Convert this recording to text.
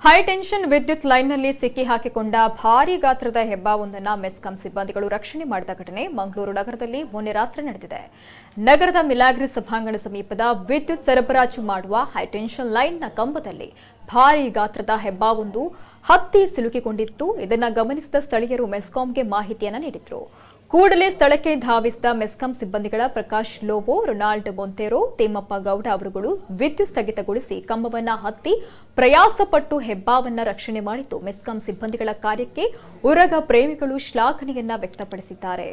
High tension ವಿದ್ಯುತ್ ಲೈನ್ನಲ್ಲಿ ಸಿಕ್ಕಿ ಹಾಕಿಕೊಂಡ ಭಾರೀ ಗಾತ್ರದ ಹೆಬ್ಬಾವೊಂದನ್ನು ಮೆಸ್ಕಾಂ ಸಿಬ್ಬಂದಿಗಳು ರಕ್ಷಣೆ ಮಾಡಿದ ಘಟನೆ ಮಂಗಳೂರು ನಗರದಲ್ಲಿ ಮೊನ್ನೆ ರಾತ್ರಿ ನಡೆದಿದೆ. ನಗರದ ಮಿಲಾಗ್ರಿ ಸಭಾಂಗಣ ಸಮೀಪದ ವಿದ್ಯುತ್ ಸರಬರಾಜು ಮಾಡುವ ಹೈ ಟೆನ್ಷನ್ ಲೈನ್ನ ಕಂಬದಲ್ಲಿ ಭಾರೀ ಗಾತ್ರದ ಹೆಬ್ಬಾವೊಂದು ಹತ್ತಿ ಸಿಲುಕಿಕೊಂಡಿತ್ತು. ಇದನ್ನು ಗಮನಿಸಿದ ಸ್ಥಳೀಯರು ಮೆಸ್ಕಾಂಗೆ ಮಾಹಿತಿಯನ್ನು ನೀಡಿದರು. ಕೂಡಲೇ ಸ್ಥಳಕ್ಕೆ ಧಾವಿಸಿದ ಮೆಸ್ಕಾಂ ಸಿಬ್ಬಂದಿಗಳ ಪ್ರಕಾಶ್ ಲೋಬೋ, ರೊನಾಲ್ಡ್ ಮೊಂತೆರೋ, ತೇಮಪ್ಪ ಗೌಡ ಅವರುಗಳು ವಿದ್ಯುತ್ ಸ್ಥಗಿತಗೊಳಿಸಿ ಕಂಬವನ್ನ ಹತ್ತಿ ಪ್ರಯಾಸಪಟ್ಟು ಹೆಬ್ಬಾವನ್ನ ರಕ್ಷಣೆ ಮಾಡಿದ್ದು ಮೆಸ್ಕಾಂ ಸಿಬ್ಬಂದಿಗಳ ಕಾರ್ಯಕ್ಕೆ ಉರಗ ಪ್ರೇಮಿಗಳು ಶ್ಲಾಘನೆಯನ್ನ ವ್ಯಕ್ತಪಡಿಸಿದ್ದಾರೆ.